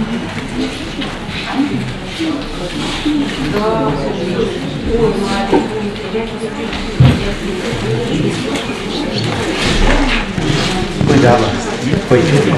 Cuidado. Cuidado.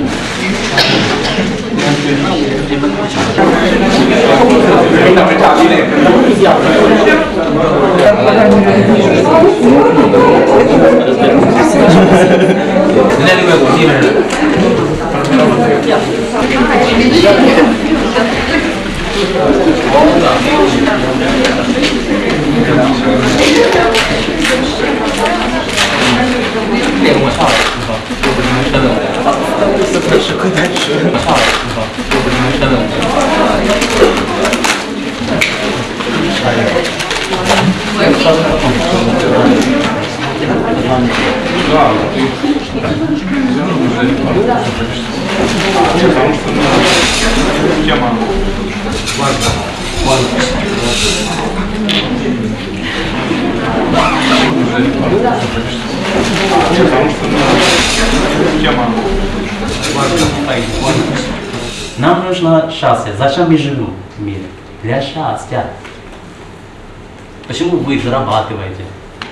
Нам нужно счастье. Зачем мы живем в мире? Для счастья. Почему вы зарабатываете?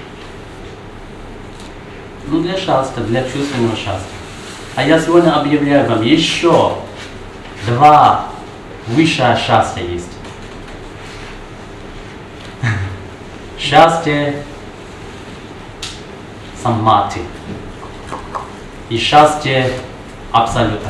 Ну, для счастья, для чувственного счастья. А я сегодня объявляю вам еще два высшее счастья есть. Счастье саммати и счастье абсолюта.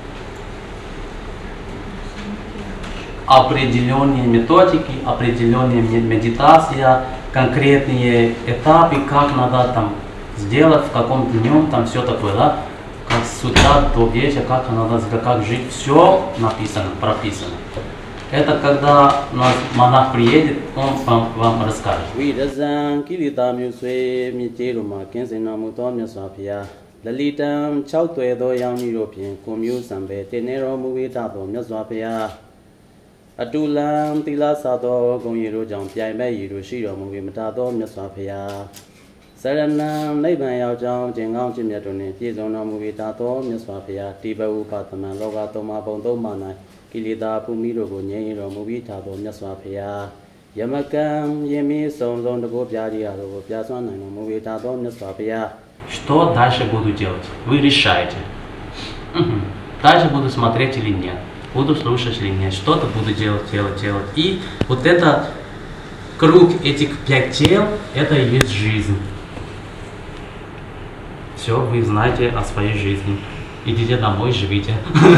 Определенные методики, определенные медитация, конкретные этапы, как надо там сделать, в каком днем, там все такое, да? Как с утра до вечера, как надо, как жить, все написано, прописано. Это когда у нас монах приедет, он вам расскажет. Atulam tila sato gong yiru jang piai me yiru shiro mu mata do myaswa phaya Saranam naiban yao jang jingao jin myat do ne pye song na mu ta do myaswa phaya ti ba u pa taman loka toma bong do ma nai kilita phumi do ko nyen yin do mu ta do myaswa phaya Yamakam yemi song song de ko pya ji ya do ko pya swan nai no mu ta do myaswa phaya. Что дальше буду делать? Вы решаете. Дальше буду смотреть или нет. Буду слушать или нет, что-то буду делать. И вот это круг этих 5 тел, это и есть жизнь. Все, вы знаете о своей жизни. Идите домой, живите.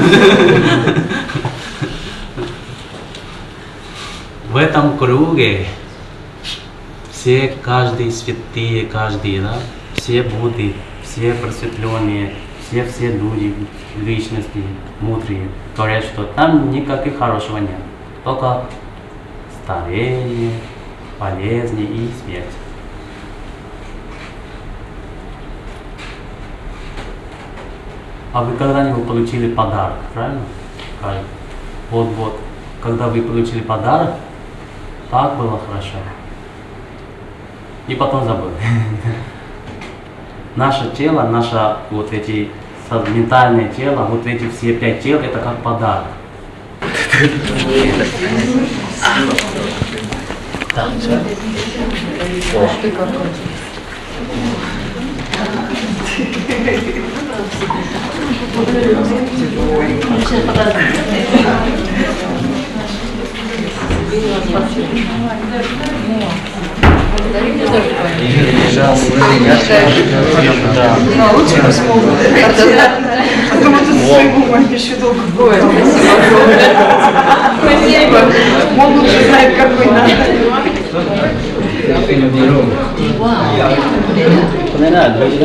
В этом круге все, каждый святые, каждый, да, все Будды, все просветленные, все люди, личности, мудрые, говорят, что там никаких хорошего нет. Только старение, болезни и смерть. А вы когда-нибудь получили подарок, правильно? Вот, когда вы получили подарок, так было хорошо. И потом забыли. Наше тело, наше вот эти ментальное тело, вот эти все 5 тел, это как подарок. Лучше посмотрим. Потом это своему еще долго будет. Спасибо. Могут же знать, какой надо.